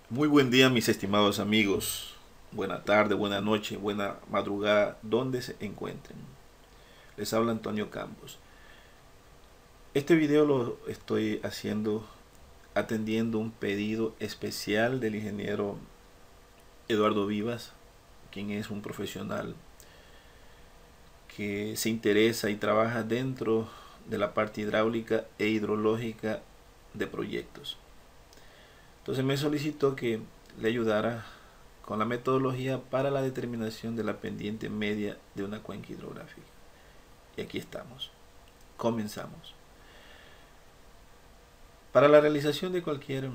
Muy buen día, mis estimados amigos. Buena tarde, buena noche, buena madrugada, donde se encuentren. Les habla Antonio Campos. Este video lo estoy haciendo atendiendo un pedido especial del ingeniero Eduardo Vivas, quien es un profesional que se interesa y trabaja dentro de la parte hidráulica e hidrológica de proyectos. Entonces me solicitó que le ayudara con la metodología para la determinación de la pendiente media de una cuenca hidrográfica. Y aquí estamos. Comenzamos. Para la realización de cualquier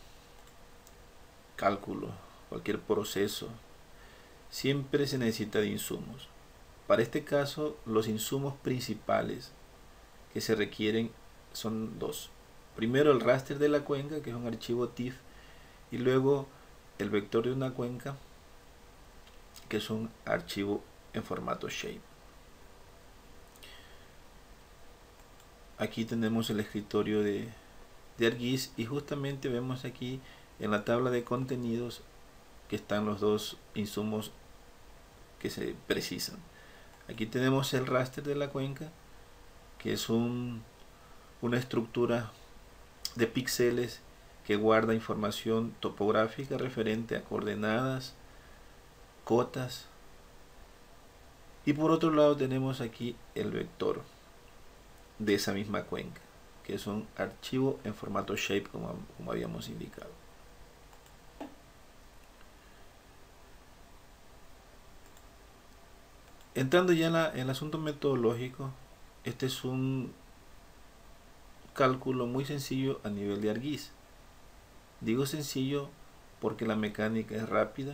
cálculo, cualquier proceso, siempre se necesita de insumos. Para este caso, los insumos principales que se requieren son dos. Primero, el raster de la cuenca, que es un archivo TIFF, y luego el vector de una cuenca, que es un archivo en formato shape. Aquí tenemos el escritorio de ArcGIS y justamente vemos aquí en la tabla de contenidos que están los dos insumos que se precisan. Aquí tenemos el raster de la cuenca, que es una estructura de píxeles que guarda información topográfica referente a coordenadas, cotas, y por otro lado tenemos aquí el vector de esa misma cuenca, que es un archivo en formato shape como habíamos indicado. Entrando ya en el asunto metodológico, este es un cálculo muy sencillo a nivel de ArcGIS. Digo sencillo porque la mecánica es rápida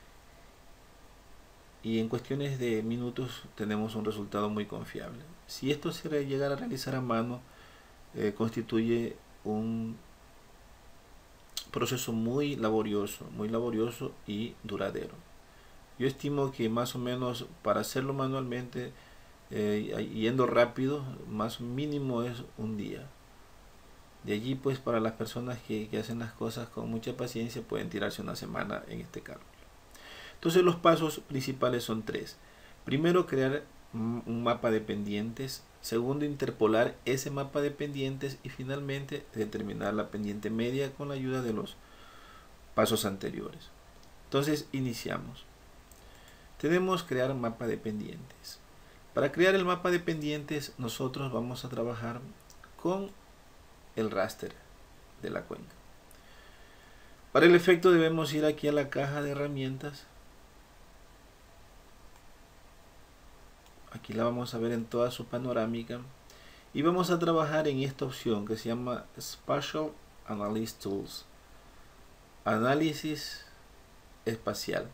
y en cuestiones de minutos tenemos un resultado muy confiable. Si esto se llegara a realizar a mano, constituye un proceso muy laborioso y duradero. Yo estimo que más o menos para hacerlo manualmente, yendo rápido, más mínimo es un día. De allí pues para las personas que hacen las cosas con mucha paciencia pueden tirarse una semana en este cálculo. Entonces los pasos principales son tres. Primero, crear un mapa de pendientes. Segundo, interpolar ese mapa de pendientes. Y finalmente, determinar la pendiente media con la ayuda de los pasos anteriores. Entonces, iniciamos. Tenemos crear mapa de pendientes. Para crear el mapa de pendientes, nosotros vamos a trabajar con el raster de la cuenca. Para el efecto debemos ir aquí a la caja de herramientas. Aquí la vamos a ver en toda su panorámica y vamos a trabajar en esta opción que se llama Spatial Analysis Tools, análisis espacial.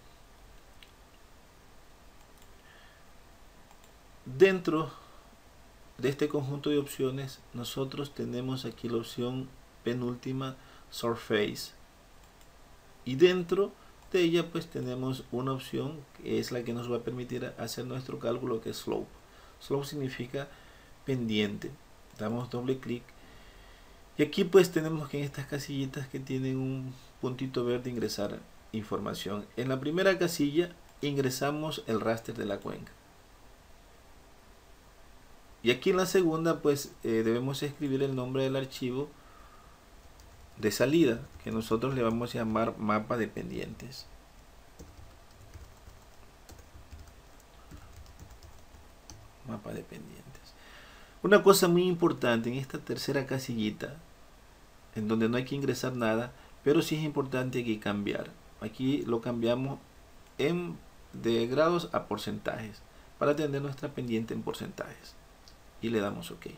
Dentro de este conjunto de opciones nosotros tenemos aquí la opción penúltima, Surface, y dentro de ella pues tenemos una opción que es la que nos va a permitir hacer nuestro cálculo, que es Slope. Slope significa pendiente. Damos doble clic y aquí pues tenemos que en estas casillitas que tienen un puntito verde ingresar información. En la primera casilla ingresamos el raster de la cuenca y aquí en la segunda pues debemos escribir el nombre del archivo de salida, que nosotros le vamos a llamar mapa de pendientes. Mapa de pendientes. Una cosa muy importante en esta tercera casillita, en donde no hay que ingresar nada, pero sí es importante que cambiar. Aquí lo cambiamos de grados a porcentajes para tener nuestra pendiente en porcentajes y le damos OK.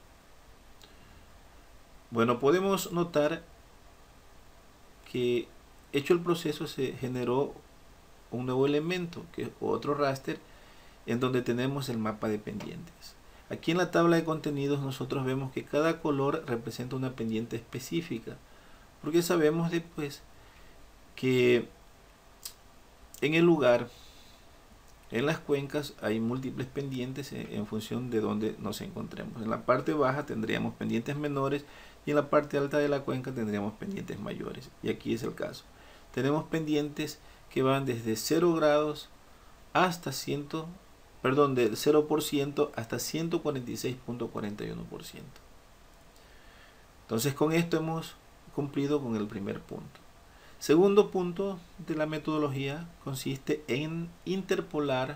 Bueno, podemos notar que hecho el proceso se generó un nuevo elemento, que es otro raster, en donde tenemos el mapa de pendientes. Aquí en la tabla de contenidos nosotros vemos que cada color representa una pendiente específica, porque sabemos después que en el lugar, en las cuencas, hay múltiples pendientes en función de donde nos encontremos. En la parte baja tendríamos pendientes menores y en la parte alta de la cuenca tendríamos pendientes mayores, y aquí es el caso. tenemos pendientes que van desde 0 grados hasta del 0% hasta 146.41%. Entonces con esto hemos cumplido con el primer punto. Segundo punto de la metodología consiste en interpolar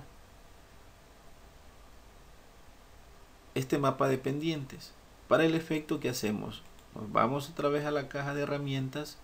este mapa de pendientes. Para el efecto que hacemos, nos vamos otra vez a la caja de herramientas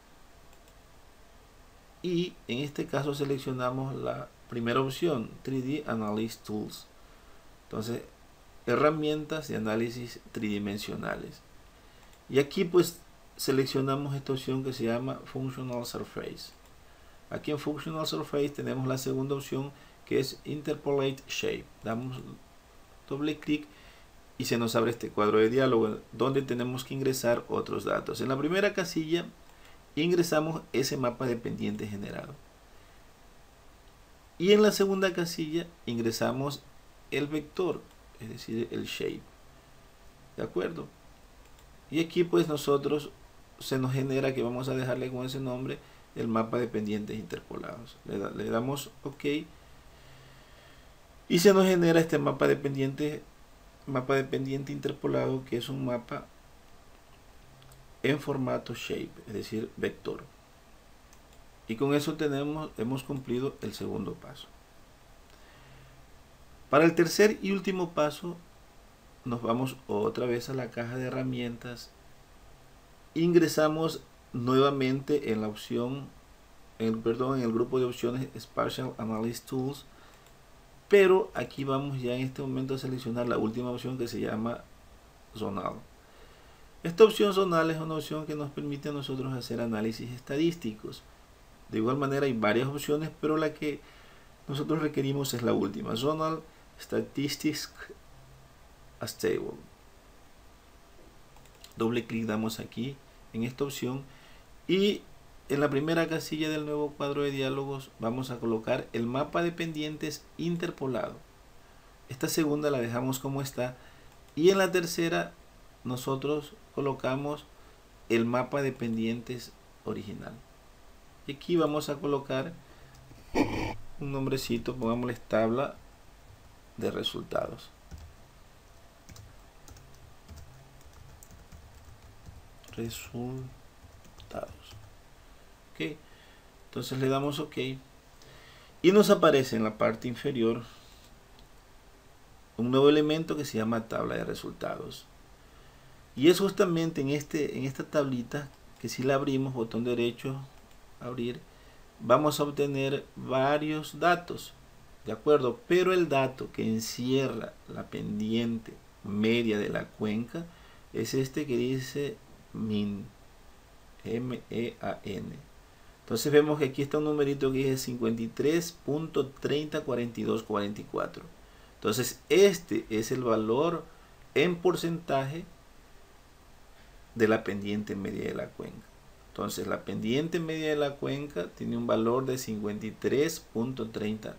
y en este caso seleccionamos la primera opción, 3D Analysis Tools. Entonces, herramientas de análisis tridimensionales. Y aquí pues seleccionamos esta opción que se llama Functional Surface. Aquí en Functional Surface tenemos la segunda opción que es Interpolate Shape. Damos doble clic y se nos abre este cuadro de diálogo donde tenemos que ingresar otros datos. En la primera casilla ingresamos ese mapa de pendiente generado. Y en la segunda casilla ingresamos el vector, es decir, el shape. ¿De acuerdo? Y aquí pues nosotros se nos genera que vamos a dejarle con ese nombre el mapa de pendientes interpolados. Le damos OK y se nos genera este mapa de pendiente interpolado, que es un mapa en formato shape, es decir, vector. Y con eso hemos cumplido el segundo paso. Para el tercer y último paso nos vamos otra vez a la caja de herramientas. Ingresamos nuevamente en la opción, en el grupo de opciones Spatial Analysis Tools, pero aquí vamos ya en este momento a seleccionar la última opción que se llama Zonal. Esta opción zonal es una opción que nos permite a nosotros hacer análisis estadísticos. De igual manera hay varias opciones, pero la que nosotros requerimos es la última, Zonal Statistics as Table. Doble clic damos aquí en esta opción y en la primera casilla del nuevo cuadro de diálogos vamos a colocar el mapa de pendientes interpolado. Esta segunda la dejamos como está y en la tercera nosotros colocamos el mapa de pendientes original. Y aquí vamos a colocar un nombrecito, pongámosle tabla de resultados. Ok, entonces le damos OK y nos aparece en la parte inferior un nuevo elemento que se llama tabla de resultados. Y es justamente en esta tablita que si la abrimos, botón derecho, abrir, vamos a obtener varios datos, ¿de acuerdo? Pero el dato que encierra la pendiente media de la cuenca es este que dice MIN, M-E-A-N. Entonces vemos que aquí está un numerito que dice 53.304244. Entonces este es el valor en porcentaje de la pendiente media de la cuenca. Entonces la pendiente media de la cuenca tiene un valor de 53.30%.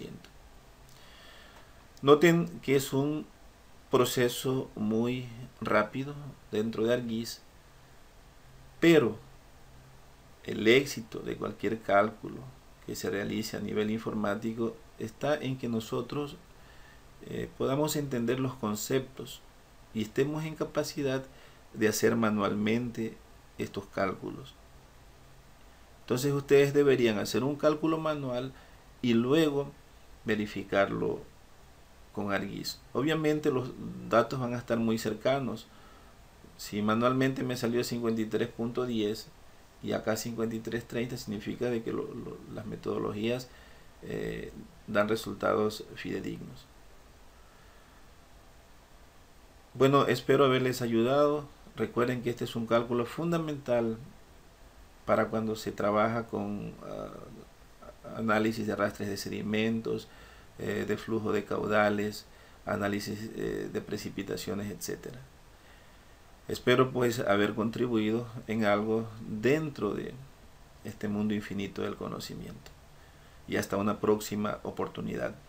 Noten que es un proceso muy rápido dentro de ArcGIS, pero el éxito de cualquier cálculo que se realice a nivel informático está en que nosotros podamos entender los conceptos y estemos en capacidad de hacer manualmente estos cálculos. Entonces ustedes deberían hacer un cálculo manual y luego verificarlo con ArcGIS. Obviamente los datos van a estar muy cercanos. Si manualmente me salió 53.10 y acá 53.30, significa de que las metodologías dan resultados fidedignos. Bueno, espero haberles ayudado. Recuerden que este es un cálculo fundamental para cuando se trabaja con análisis de arrastres de sedimentos, de flujo de caudales, análisis de precipitaciones, etcétera. Espero pues haber contribuido en algo dentro de este mundo infinito del conocimiento. Y hasta una próxima oportunidad.